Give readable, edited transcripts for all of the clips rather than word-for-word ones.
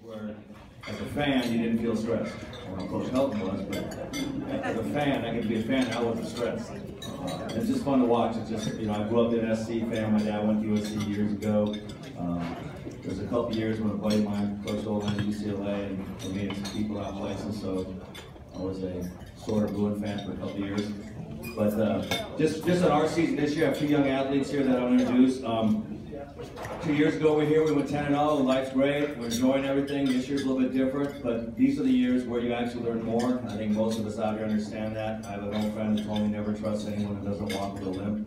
where, as a fan, you didn't feel stressed. Well, Coach Helton was, but as a fan, I could be a fan, I wasn't stressed. It's just fun to watch. It's just, you know, I grew up in SC fan. My dad went to USC years ago. There was a couple years when a buddy of mine, Coach Olin at UCLA, and we made some people out places, so I was a sort of Bruin fan for a couple years. But just on our season this year, I have two young athletes here that I'll introduce. 2 years ago we were here, we went 10-0, life's great, we're enjoying everything. This year's a little bit different, but these are the years where you actually learn more. I think most of us out here understand that. I have an old friend who told me never trust anyone who doesn't walk with a limp.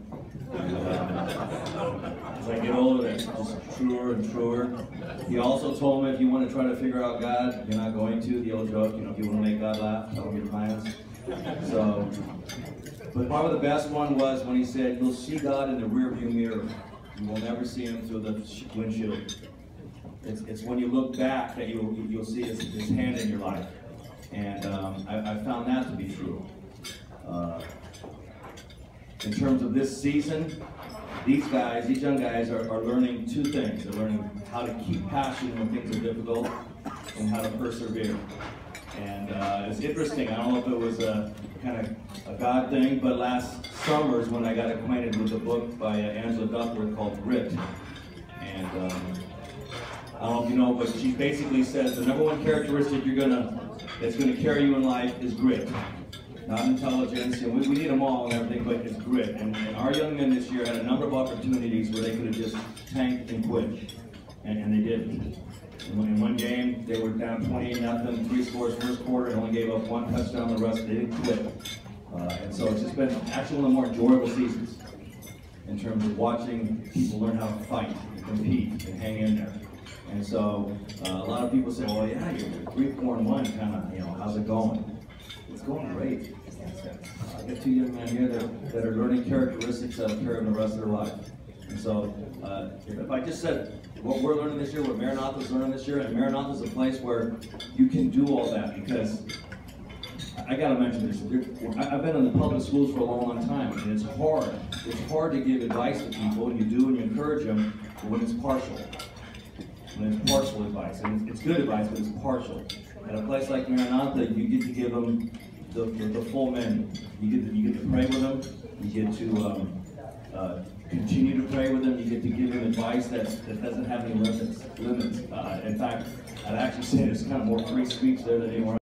As I get older, that's just truer and truer. He also told me if you want to try to figure out God, you're not going to. The old joke, you know, if you want to make God laugh, tell him your plans. So, but probably the best one was when he said, you'll see God in the rearview mirror. You will never see him through the windshield. It's when you look back that you'll see his hand in your life. And I found that to be true. In terms of this season, these young guys are learning two things. They're learning how to keep passion when things are difficult and how to persevere. And it's interesting, I don't know if it was a kind of a God thing, but last summer is when I got acquainted with a book by Angela Duckworth called Grit. And I don't know if you know, but she basically says the #1 characteristic that's gonna carry you in life is grit. Not intelligence, and we need them all and everything, but it's grit. And our young men this year had a number of opportunities where they could have just tanked and quit, and they didn't. In one game, they were down 28-0, 3 scores first quarter, and only gave up 1 touchdown. The rest, they didn't quit. And so it's just been actually one of the more enjoyable seasons in terms of watching people learn how to fight, and compete, and hang in there. And so a lot of people say, well, yeah, you're 3-4-1, kind of, you know, how's it going? It's going great. I got 2 young men here that are learning characteristics that will carry them the rest of their life. And so if I just said what we're learning this year, what Maranatha's learning this year, and Maranatha's a place where you can do all that, because I got to mention this. I've been in the public schools for a long, long time, and it's hard. It's hard to give advice to people, and you do and you encourage them, but when it's partial. When it's partial advice, and it's good advice, but it's partial. At a place like Maranatha, you get to give them the full menu. You get to pray with them. You get to continue to pray with them. You get to give them advice that doesn't have any limits. In fact, I'd actually say there's kind of more free speech there than anywhere else.